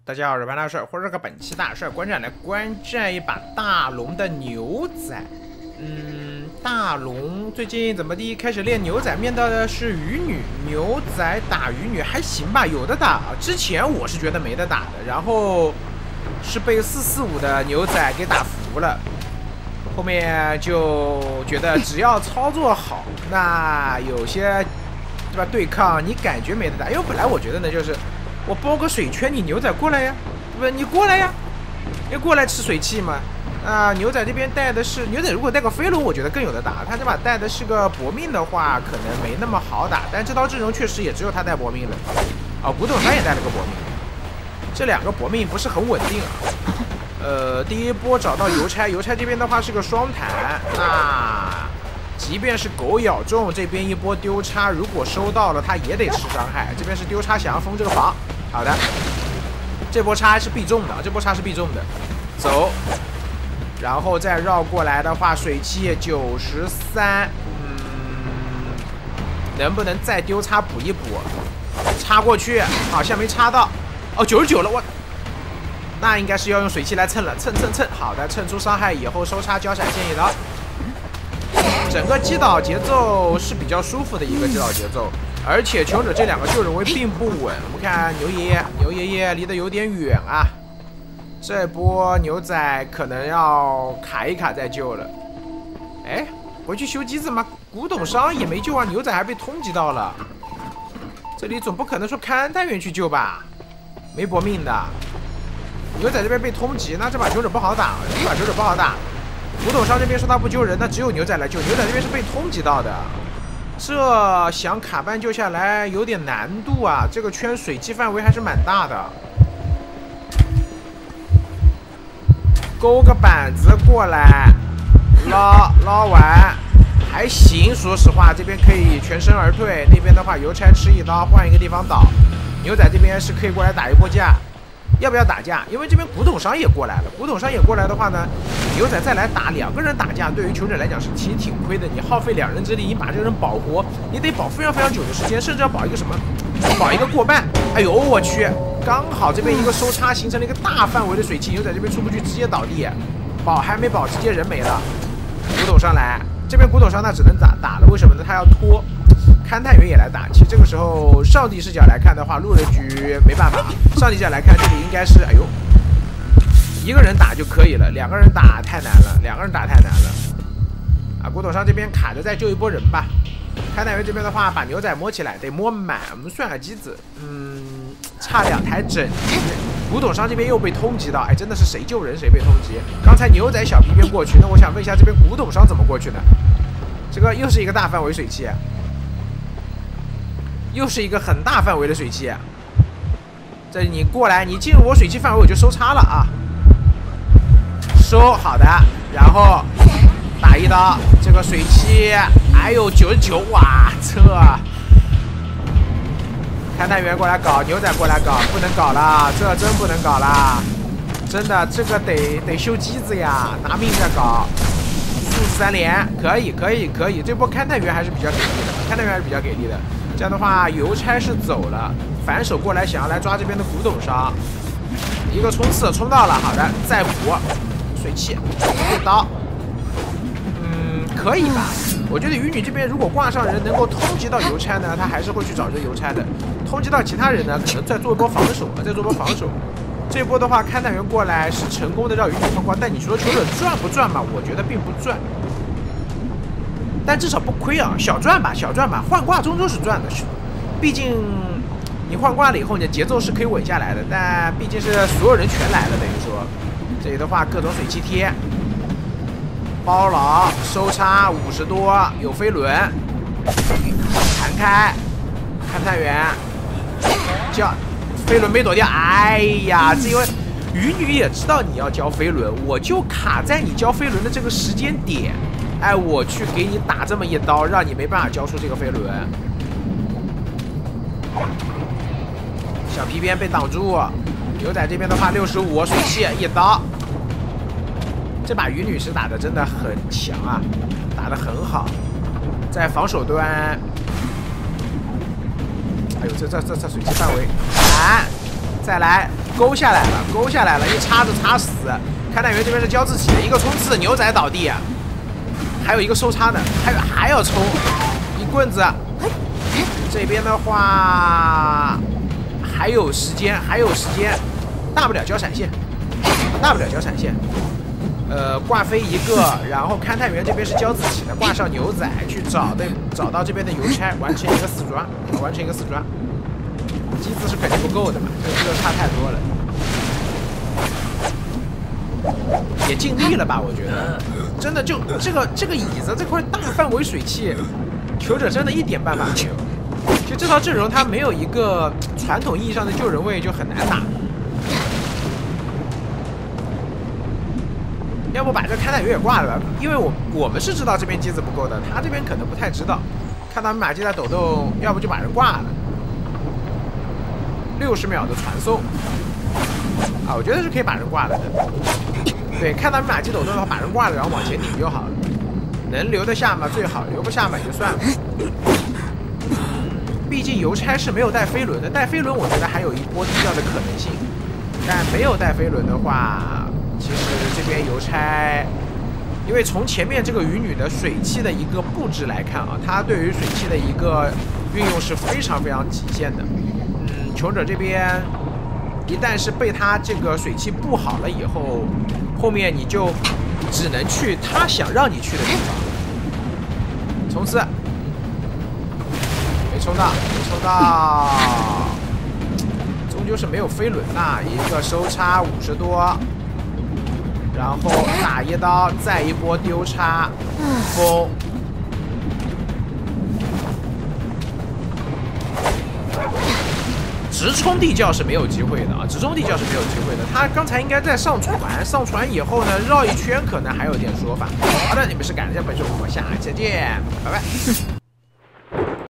大家好，我是潘大帅，或者个本期大帅观战来观战一把大龙的牛仔。大龙最近怎么地？开始练牛仔，面对的是鱼女。牛仔打鱼女还行吧，有的打。之前我是觉得没得打的，然后是被445的牛仔给打服了。后面就觉得只要操作好，那有些对吧对抗你感觉没得打，因为本来我觉得呢就是。我包个水圈，你牛仔过来呀，对不对？你过来呀，你过来吃水汽嘛。牛仔这边带的是牛仔，如果带个飞龙，我觉得更有的打。他这把带的是个搏命的话，可能没那么好打。但这套阵容确实也只有他带搏命了。古董山也带了个搏命，这两个搏命不是很稳定啊。第一波找到邮差，邮差这边的话是个双弹，那即便是狗咬中，这边一波丢叉，如果收到了，他也得吃伤害。这边是丢叉，想要封这个房。好的，这波叉是必中的，这波叉是必中的。走，然后再绕过来的话，水汽93，能不能再丢叉补一补？插过去，好像没插到。哦，99了，我。那应该是要用水汽来蹭了，蹭。好的，蹭出伤害以后收叉交闪现一刀。整个击倒节奏是比较舒服的一个击倒节奏，而且求者这两个救人位并不稳。我们看牛爷爷离得有点远啊，这波牛仔可能要卡一卡再救了。哎，回去修机子吗？古董商也没救啊，牛仔还被通缉到了。这里总不可能说勘探员去救吧？没搏命的，牛仔这边被通缉，那这把求者不好打，古董商这边说他不救人，那只有牛仔来救。牛仔这边是被通缉到的，这想卡半救下来有点难度啊。这个圈水汽范围还是蛮大的。勾个板子过来，捞完还行。说实话，这边可以全身而退。那边的话，邮差吃一刀，换一个地方倒。牛仔这边是可以过来打一波架。要不要打架？因为这边古董商也过来了。古董商也过来的话呢，牛仔再来打2个人打架，对于求者来讲是其实挺亏的。你耗费2人之力，你把这个人保活，你得保非常久的时间，甚至要保一个什么？保一个过半。哎呦我去！刚好这边一个收叉形成了一个大范围的水汽，牛仔这边出不去，直接倒地，保还没保，直接人没了。古董商来，这边古董商那只能打了，为什么呢？他要拖。勘探员也来打，其实这个时候上帝视角来看的话，路人局没办法。上帝视角来看，这里应该是，哎呦，一个人打就可以了，2个人打太难了，古董商这边卡着再救一波人吧。勘探员这边的话，把牛仔摸起来，得摸满。我们算下机子，差2台整机。古董商这边又被通缉到，哎，真的是谁救人谁被通缉。刚才牛仔小皮边过去，那我想问一下，这边古董商怎么过去呢？这个又是一个大范围水汽。又是一个很大范围的水汽，这你过来，你进入我水汽范围，我就收叉了啊！收好的，然后打一刀，这个水汽，哎呦99，哇，这勘探员过来搞，牛仔过来搞，不能搞了，这真不能搞了，真的，这个得修机子呀，拿命在搞。4-3连，可以，这波勘探员还是比较给力的，这样的话，邮差是走了，反手过来想要来抓这边的古董商，一个冲刺冲到了，好的，再补水汽一刀，可以吧？我觉得鱼女这边如果挂上人能够通缉到邮差呢，他还是会去找这个邮差的。通缉到其他人呢，可能再做一波防守。这波的话，勘探员过来是成功的让鱼女通关，但你说求者赚不赚嘛？我觉得并不赚。但至少不亏啊，小赚吧，换挂终究是赚的，毕竟你换挂了以后，你的节奏是可以稳下来的。但毕竟是所有人全来了，等于说，这里的话各种水汽贴，包牢收叉50多，有飞轮，弹开，勘探员叫飞轮没躲掉，哎呀，这因为鱼女也知道你要交飞轮，我就卡在你交飞轮的这个时间点。哎，我去给你打这么一刀，让你没办法交出这个飞轮。小皮鞭被挡住，牛仔这边的话65水汽一刀。这把鱼女是打的真的很强啊，打得很好，在防守端。哎呦，这水汽范围，再来勾下来了，勾下来了，一插子插死。勘探员这边是交自己的一个冲刺，牛仔倒地啊，还有一个收插的，还要抽一棍子。这边的话还有时间，大不了交闪现，挂飞一个，然后勘探员这边是交自己的，挂上牛仔去找到这边的邮差，完成一个死抓，机子是肯定不够的嘛，这个差太多了。也尽力了吧，我觉得，真的就这个椅子这块大范围水汽，求者真的一点办法没有。就这套阵容，它没有一个传统意义上的救人位，就很难打。要不把这勘探员也挂了吧，因为我们是知道这边机子不够的，他这边可能不太知道。看到马基在抖动，要不就把人挂了。60秒的传送啊，我觉得是可以把人挂了的。对，看到马基抖动的话，把人挂了，然后往前顶就好了。能留得下嘛最好，留不下嘛也就算了。毕竟邮差是没有带飞轮的，带飞轮我觉得还有一波低调的可能性，但没有带飞轮的话，其实这边邮差，因为从前面这个鱼女的水汽的一个布置来看啊，它对于水汽的一个运用是非常非常极限的。求者这边一旦是被他这个水汽布好了以后，后面你就只能去他想让你去的地方。冲刺。没冲到，终究是没有飞轮呐。一个收插50多，然后打一刀，再一波丢插，封。直冲地窖是没有机会的啊！他刚才应该在上船以后呢，绕一圈可能还有点说法。好的，你们是感谢本期，我们下期见，拜拜。